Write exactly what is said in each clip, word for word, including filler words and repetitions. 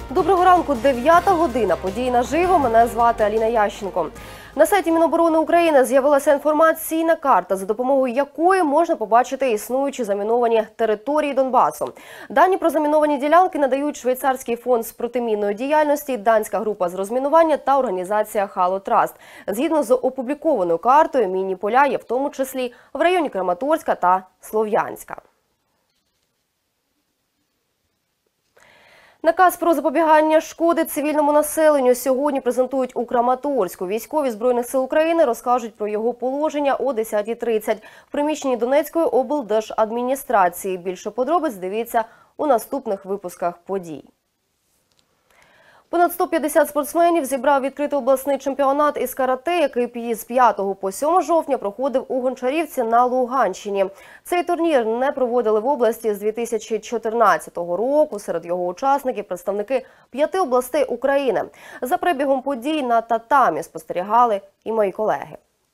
Доброго ранку, дев'ята година. Події наживо. Мене звати Аліна Ященко. На сайті Міноборони України з'явилася інформаційна карта, за допомогою якої можна побачити існуючі заміновані території Донбасу. Дані про заміновані ділянки надають Швейцарський фонд з протимінної діяльності, Данська група з розмінування та організація Halo Trust. Згідно з опублікованою картою, мінні поля є в тому числі в районі Краматорська та Слов'янська. Наказ про запобігання шкоди цивільному населенню сьогодні презентують у Краматорську. Військові Збройних сил України розкажуть про його положення о десятій тридцять в приміщенні Донецької облдержадміністрації. Більше подробиць дивіться у наступних випусках подій. Понад сто п'ятдесят спортсменів зібрав відкритий обласний чемпіонат із карате, який з п'ятого по сьоме жовтня проходив у Гончарівці на Луганщині. Цей турнір не проводили в області з дві тисячі чотирнадцятого року. Серед його учасників – представники п'яти областей України. За перебігом подій на татамі спостерігали і мої колеги.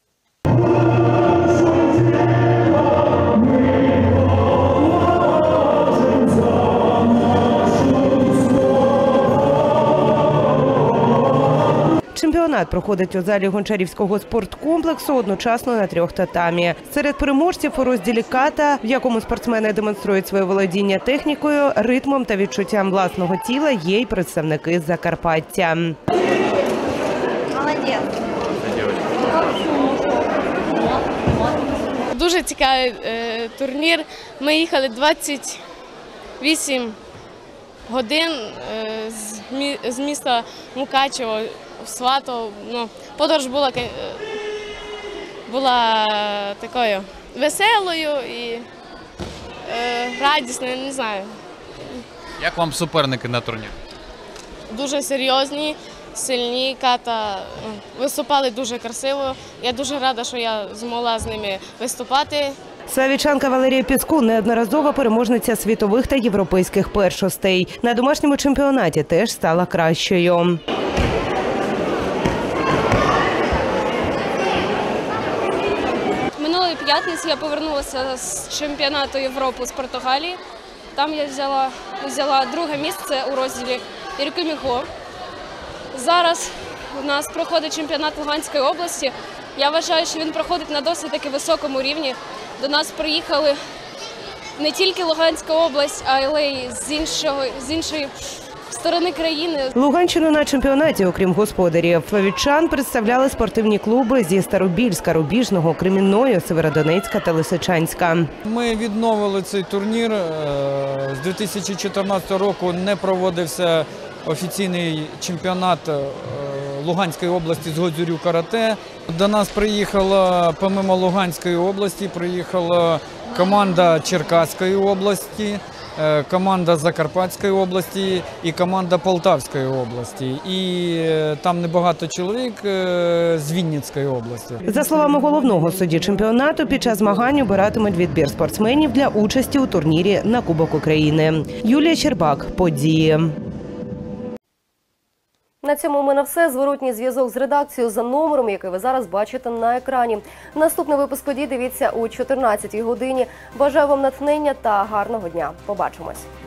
Чемпіонат проходить у залі Гончарівського спорткомплексу одночасно на трьох татамі. Серед переможців у розділі ката, в якому спортсмени демонструють своє володіння технікою, ритмом та відчуттям власного тіла, є й представники з Закарпаття. Молодець. Дуже цікавий е, турнір. Ми їхали двадцять вісім годин е, з, мі, з міста Мукачево в Сватов. Ну, подорож була, була такою веселою і е, радісною, не знаю. Як вам суперники на турнірі? Дуже серйозні, сильні, ката виступали дуже красиво. Я дуже рада, що я змогла з ними виступати. Славічанка Валерія Піцку – неодноразова переможниця світових та європейських першостей. На домашньому чемпіонаті теж стала кращою. Минулої п'ятниці я повернулася з чемпіонату Європи з Португалії. Там я взяла, взяла друге місце у розділі Іркеміго. Зараз у нас проходить чемпіонат Луганської області. Я вважаю, що він проходить на досить таки високому рівні. До нас приїхали не тільки Луганська область, а й з іншого, з іншої сторони країни. Луганщину на чемпіонаті, окрім господарів, флавічан представляли спортивні клуби зі Старобільська, Рубіжного, Кремінної, Северодонецька та Лисичанська. Ми відновили цей турнір. З дві тисячі чотирнадцятого року не проводився офіційний чемпіонат Луганської області з Годзюрю карате. До нас приїхала, помимо Луганської області, приїхала команда Черкаської області, команда Закарпатської області і команда Полтавської області. І там небагато чоловік з Вінницької області. За словами головного судді чемпіонату, під час змагань обиратимуть відбір спортсменів для участі у турнірі на Кубок України. Юлія Щербак, події. На цьому у мене все. Зворотній зв'язок з редакцією за номером, який ви зараз бачите на екрані. Наступний випуск подій дивіться о чотирнадцятій годині. Бажаю вам натхнення та гарного дня. Побачимось.